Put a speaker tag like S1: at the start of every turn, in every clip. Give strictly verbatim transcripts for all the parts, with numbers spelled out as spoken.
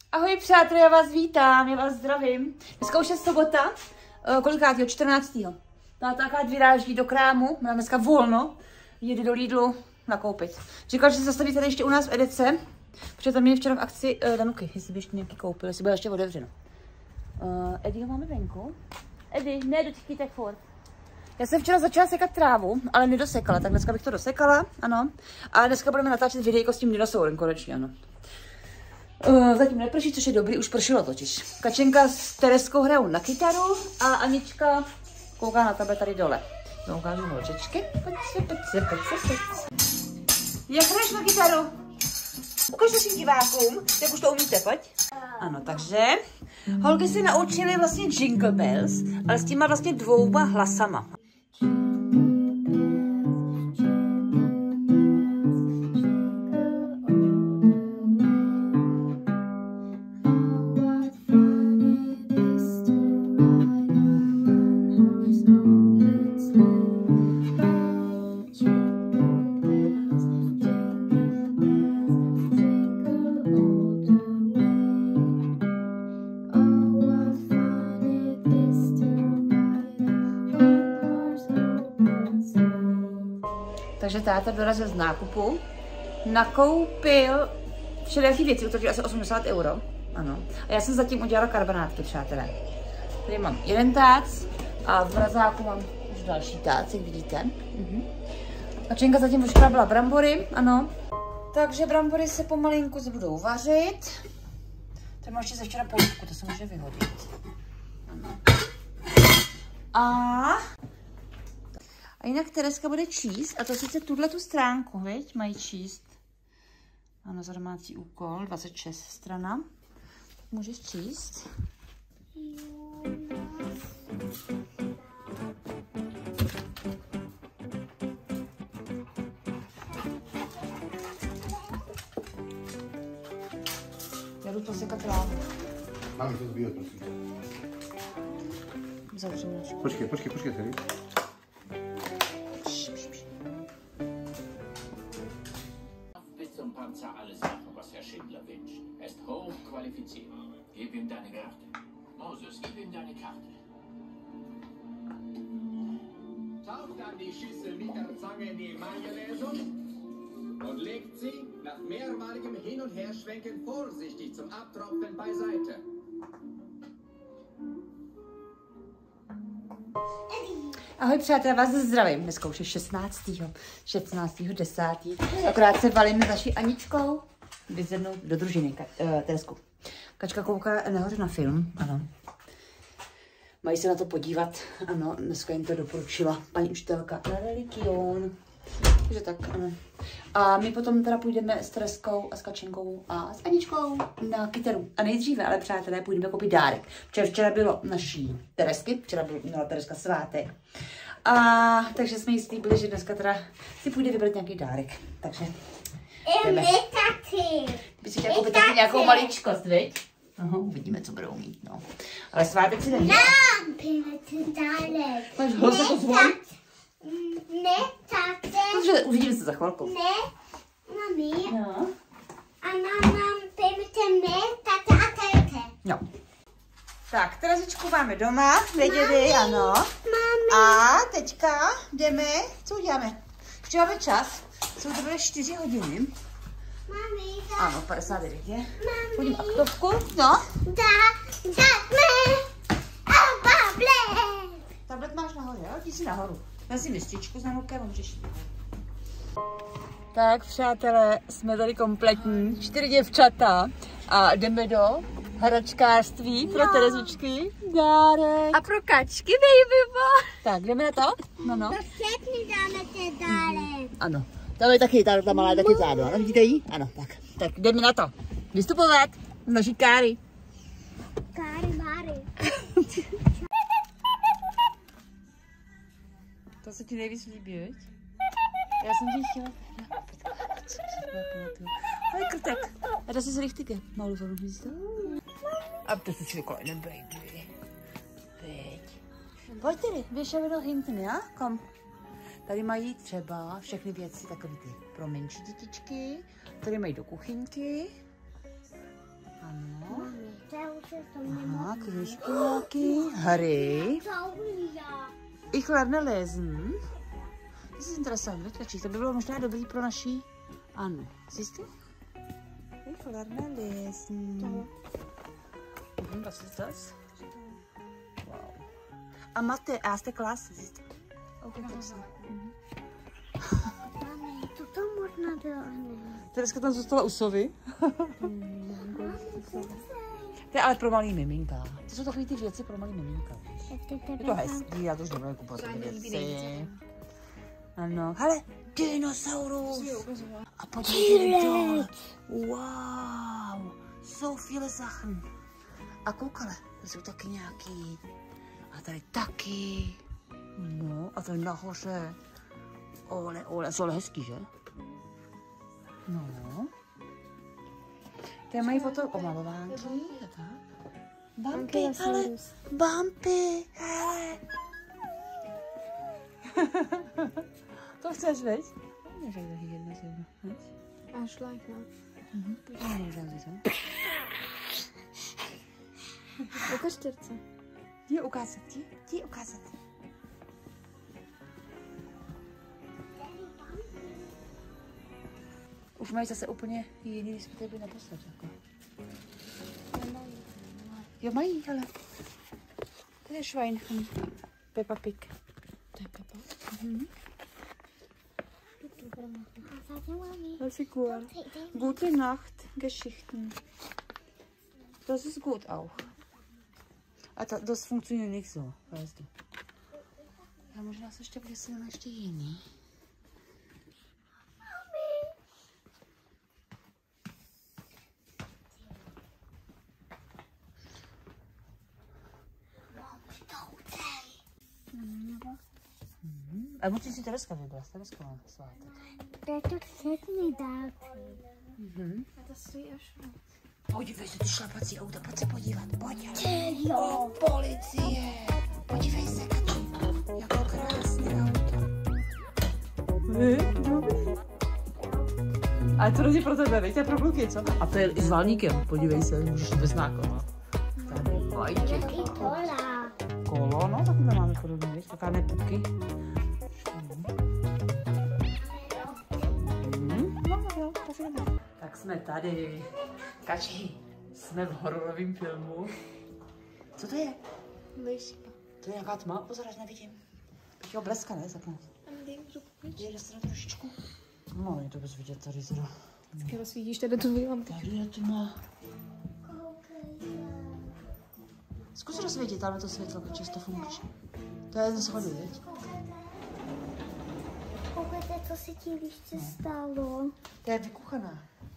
S1: Ahoj přátelé, já vás vítám, já vás zdravím. Dneska už je sobota, kolikátýho? čtrnáctého Táta akorát vyráží do krámu, má dneska volno, jede do Lidlu nakoupit. Říkal, že se zastaví tady ještě u nás v Edece, protože tam měli včera v akci uh, Danuky, jestli by ještě nějaký koupil, jestli bude ještě otevřeno. Uh, Edy ho máme venku. Edy, ne, dočkej tak furt. Já jsem včera začala sekat trávu, ale nedosekala, tak dneska bych to dosekala, ano. A dneska budeme natáčet videjko s tím dinosaurem, konečně, ano. Uh, zatím neprší, což je dobrý, už pršelo totiž. Kačenka s Tereskou hrajou na kytaru a Anička kouká na tebe tady dole. No, ukážu nožičky. Pojď se, pojď se, pojď se, pojď se. Jak hraješ na kytaru? Ukaž našim divákům, jak už to umíte, pojď. Ano, takže holky si naučily vlastně Jingle Bells, ale s těma vlastně dvouma hlasama. Takže táta dorazil z nákupu, nakoupil všelijaký věci, utratil asi osmdesát euro, ano. A já jsem zatím udělala karbonátky, přátelé. Tady mám jeden tác a v mrazáku mám už další tác, jak vidíte. Mhm. Kačenka zatím už byla brambory, ano. Takže brambory se pomalinku budou vařit. Tady mám ještě ze včera polívku, to se může vyhodit. Ano. A... A jinak Tereska bude číst, a to sice tuhle tu stránku, viď? Mají číst. Ano, za domácí úkol, dvacet šest strana. Můžeš číst. Já jdu posekat trávu.
S2: Máme to zbývat, prosím.
S1: Zavřeme.
S2: Počkej, počkej, počkej, tady.
S3: Alles machen, was Herr Schindler wünscht. Er ist hochqualifiziert. Gib ihm deine Karte. Moses, gib ihm deine Karte.
S4: Taucht dann die Schüssel mit der Zange in die Emaillelösung und legt sie nach mehrmaligem Hin- und Herschwenken vorsichtig zum Abtropfen beiseite.
S1: Ahoj přátelé, vás zdravím. Dneska už je šestnáctého šestnáctého desátého Akorát se valíme s naší Aničkou vyzvednout do družiny, uh, Teresku. Kačka kouká nahoře na film, ano. Mají se na to podívat, ano, dneska jim to doporučila paní učitelka na religion. Takže tak, ano. A my potom teda půjdeme s Tereskou a s Kačenkou a s Aničkou na kytaru. A nejdříve, ale přátelé, půjdeme koupit dárek. Včera, včera bylo naší Teresky, včera byl, měla Tereska svátek. A takže jsme jí slíbili, že dneska teda si půjde vybrat nějaký dárek. Takže jdeme. Ty si chtěla koupit taky nějakou maličkost, viď? Aha, uvidíme, co budou mít, no. Ale svátek si neměla.
S5: dárek.
S1: Máš hlas jako zvon?
S5: Ne, tate.
S1: Takže uvidíme se za chvilku.
S5: Ne, mami.
S1: No.
S5: A nám pejmete ne, tate a tate.
S1: No. Tak, Terezičku máme doma, věděli, ano.
S5: Mami.
S1: A teďka jdeme, co uděláme? Ještě máme čas, jsou to byly čtyři hodiny.
S5: Mami, da.
S1: Ano, padesát devět je.
S5: Mami.
S1: Chodím aktovku, no.
S5: Da, da, me. A bable.
S1: Tablet máš nahoře, jo? Jdi si nahoru. Vezmi mističku s Nanukem a můžeš jít. Tak, přátelé, jsme tady kompletní, čtyři děvčata a jdeme do hračkářství pro no. Terezičky. Dárek.
S6: A pro kačky, baby bo.
S1: Tak, jdeme na to? No, no.
S5: To všechny dáme ten dárek.
S1: Ano. Tam je taky, ta, ta malá je taky zádu, ano, vidíte jí? Ano, tak. Tak jdeme na to. Vystupovat z naší Káry.
S5: Káry, Máry.
S1: To se ti nejvíc líbí, viď? Já jsem ti chtěla... Ale krtek. A to si se richtige. Malu to vidíte? A to jsou čvěkolé, baby. Pojď. Pojď tedy, běžeme do hinten, já? Kom. Tady mají třeba všechny věci, takové ty pro menší dětičky. Tady mají do kuchyňky. Ano. Aha, knížky nějaký. Hry. Ich lerne lesen. Das ist interessant, ne? To by bylo možná dobrý pro naší Annu. Siehst du? Ich lerne lesen. Mhm, was ist das? Wow. A Mathe, erste Klasse, siehst du? Auch interessant. Mhm.
S5: Mami, to možná bylo.
S1: Tereska tam zůstala u sovy. To je ale pro malý miminka. To jsou takové ty věci pro malý miminka. Je to hezký, já to už nebudu kupovat ty věci. Ano, hele, dinosaurus. A podívej dole. Wow, so viele Sachen. A koukale, to jsou taky nějaký. A tady taky. No, a tady nahoře. Ole, ole, jsou ale hezký, že? No. Tady mají foto o malovánky. Bumpy, ale Bumpy, hele. To chceš, veď? Neřek taky jedna z jedna, veď?
S6: A šlák, no.
S1: Mhm, pojďme možná říct,
S6: Ukaž terce.
S1: Jdi ukázat, jdi, jdi ukázat. Už mají zase úplně jiný, když jsme tady byli naposled, jako. Jo, mají, hele. To je Schwein. Hm. Peppa Pig.
S6: To je Peppa.
S1: Mhm.
S5: Das
S1: ist gut. Gute Nacht, Geschichten. Das ist gut auch. A ta, das funktioniert nicht so, weißt du. Já možná se ještě vysvětlím ještě jiný. A musí si Tereska vybrat, Tereska má svátek.
S5: To je to sedmý dálky.
S1: Mhm.
S6: A to stojí až.
S1: Podívej se, ty šlapací auta, pojď se podívat, pojď.
S5: Jo.
S1: O, policie. Podívej se, Kači, jako krásné auto. Vy? Dobrý. Ale to není pro tebe, veď, to je pro kluky, co? A to je i s válníkem, podívej se, můžeš bez nákova. Tady vajtěka.
S5: Jaký kola.
S1: Kolo, no, takhle máme podobně, víš, taká neputky. Mm, no, jo, to si jdeme. Tak jsme tady. Kači, jsme v hororovém filmu. Co to je?
S6: Liška.
S1: To je nějaká tma? Pozor, až nevidím. Bych jo bleska, ne? Zapnout. Je se na trošičku. No, je to bez vidět tady zra.
S6: Vždycky rozsvítíš tady tu výlamku.
S1: Tady je tma. Zkus rozsvítit, ale to světlo, Kači, to funkční. To je ze schodu, viď?
S5: Koukejte, co se ti líšce stalo.
S1: To je vykuchaná.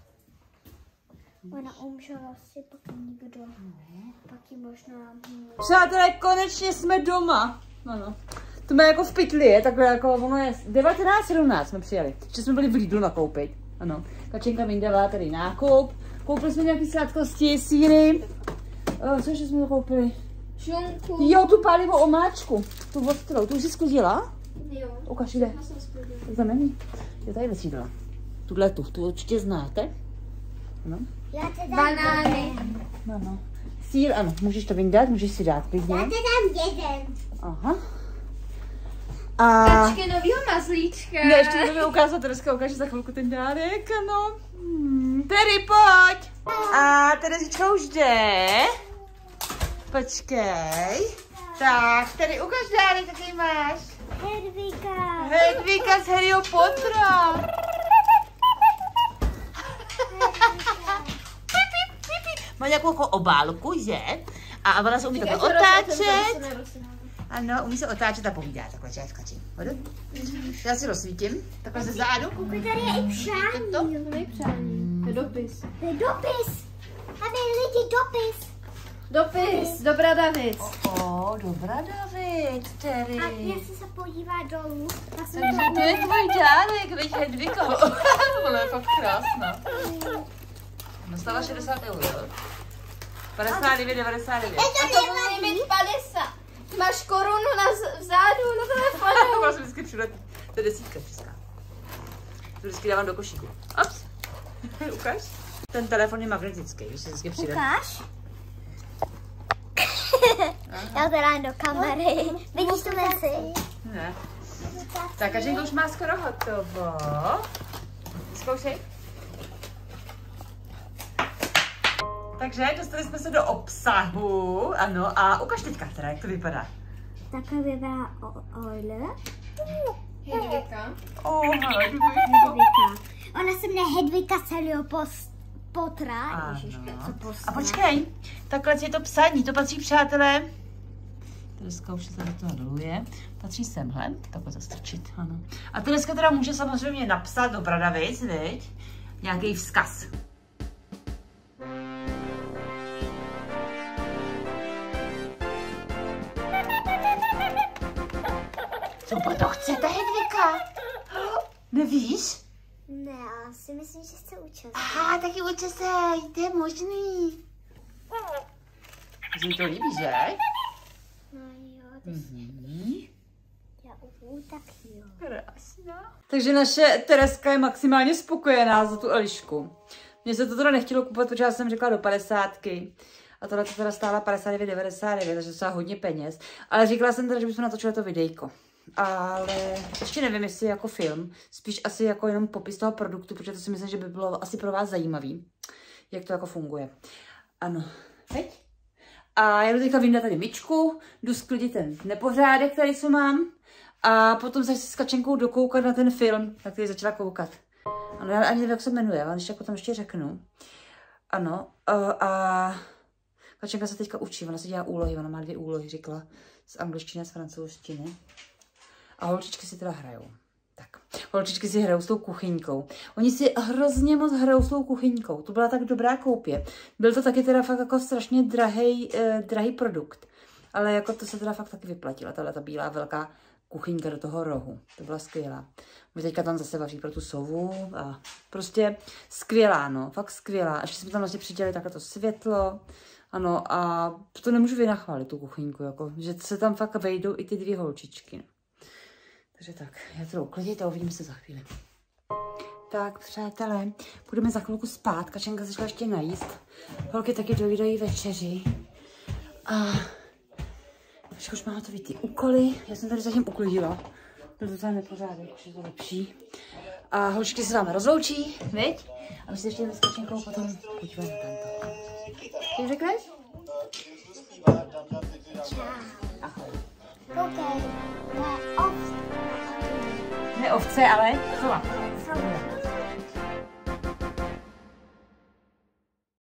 S5: Ona umřela si, pak nikdo. Pak ji možná...
S1: Přátelé, konečně jsme doma. Ano. To má jako v pytli, je takhle jako, ono je devatenáct sedmnáct jsme přijeli. Ještě jsme byli v Lidlu nakoupit. Ano. Kačenka mi dala tady nákup. Koupili jsme nějaký sladkosti, sýry. O, co ještě jsme koupili?
S6: Šunku.
S1: Jo, tu pálivou omáčku. Tu ostrou. Tu už jsi sklidila?
S6: Jo.
S1: Ukaž, kde?
S6: Já jsem sklidila.
S1: Tak to není. Jo, tady vysídla. Tuhle tu, tu určitě znáte. Ano.
S5: Já te dám
S6: Banány.
S5: jeden.
S1: No, no. Sýr, ano, můžeš to vyndat, můžeš si dát klidně.
S5: Já te dám jeden.
S1: Aha. A...
S6: Tačky novýho mazlíčka.
S1: Ne, ještě nebudeme ukázat, Tereska ukáže za chvilku ten dárek, ano. Hmm, Terry, pojď! A Terezička už jde. Počkej. Tak, Terry, ukáž dárek, jaký máš.
S5: Hedvika.
S1: Hedvika z Harryho Pottera. Má nějakou jako obálku, že? A ona se umí takhle otáčet. Ano, umí se otáčet a povídá takhle, čaj, Kači. Hodu? Já si rozsvítím, takhle ze zádu.
S5: Koukej, tady je i přání.
S1: To?
S6: To není přání. To je dopis.
S5: To je dopis. Tady lidi dopis.
S6: Dopis. Dobrá, David.
S1: O, dobrá, David, Terry.
S5: A já si se podívá dolů. Tak jsme
S1: Takže to je tvůj dárek, veď Hedvika. Ona je fakt krásná. Dostala šedesát euro. padesát devět devadesát devět.
S6: A to musí být padesát. Ty máš korunu na z- vzadu na telefonu.
S1: Mám se vždycky všude. To je desítka česká. To vždycky dávám do košíku. Ups. Ukaž. Ten telefon je magnetický, když se vždycky přijde.
S5: Ukáž. Já teda do kamery. Vidíš tu mezi?
S1: Ne. Tak, Kačenka už má skoro hotovo. Zkoušej. Takže dostali jsme se do obsahu, ano, a ukaž teďka teda, jak to vypadá.
S5: Takhle vypadá Oile.
S6: Hedvika.
S1: Oh,
S5: Hedvika. Ona se jmenuje Hedvika celého potra. Ježiška, co postra.
S1: A počkej, takhle je to psaní, to patří, přátelé. Tereska už se tady toho doluje. Patří semhle, takhle zastrčit, ano. A Tereska teda může samozřejmě napsat do bradavic, viď? Nějaký vzkaz. Co to chcete, Hedvika? Nevíš?
S5: Ne, já si myslím, že se účastní.
S1: Aha, taky účastej, to je možný. Že mi to líbí, že?
S5: No jo, to
S1: Mm-hmm.
S5: já uvu, tak jo.
S1: Krásná. Takže naše Tereska je maximálně spokojená za tu Elišku. Mně se to teda nechtělo kupovat, protože já jsem řekla do padesátky. A tohle to teda stála padesát devět devadesát devět, takže to hodně peněz. Ale říkala jsem teda, že bychom natočili to videjko. Ale ještě nevím, jestli jako film, spíš asi jako jenom popis toho produktu, protože to si myslím, že by bylo asi pro vás zajímavý, jak to jako funguje. Ano, teď. A já jdu teďka vyndat tady myčku, jdu sklidit ten nepořádek, který co mám, a potom se s Kačenkou dokoukat na ten film, na který začala koukat. Ano, já ani nevím, jak se jmenuje, ale ještě jako tam ještě řeknu. Ano, a, a Kačenka se teďka učí, ona se dělá úlohy, ona má dvě úlohy, říkala, z angličtiny a z francouzštiny. A holčičky si teda hrajou. Tak, holčičky si hrajou s tou kuchyňkou. Oni si hrozně moc hrajou s tou kuchyňkou. To byla tak dobrá koupě. Byl to taky teda fakt jako strašně drahý, eh, drahý produkt. Ale jako to se teda fakt taky vyplatila. Tahle ta bílá velká kuchyňka do toho rohu. To byla skvělá. My teďka tam zase vaří pro tu sovu. A prostě skvělá, no. Fakt skvělá. Až jsme tam vlastně přidělali takhle to světlo. Ano, a to nemůžu vynachválit, tu kuchyňku. Jako, že se tam fakt vejdou i ty dvě holčičky. Takže tak, já to uklidit a uvidíme se za chvíli. Tak, přátelé, budeme za chvilku spát. Kačenka se šla ještě najíst. Holky taky dojídají večeři. A ještě už mám hotový ty úkoly. Já jsem tady zatím uklidila. Byl to tady nepořádek, už je to lepší. A holčičky se dáme rozloučí, viď? A my se ještě s Kačenkou potom podíváme na tento. Co řekneš? Ahoj.
S5: Koukej, to je ovce.
S1: Ne ovce, ale sova.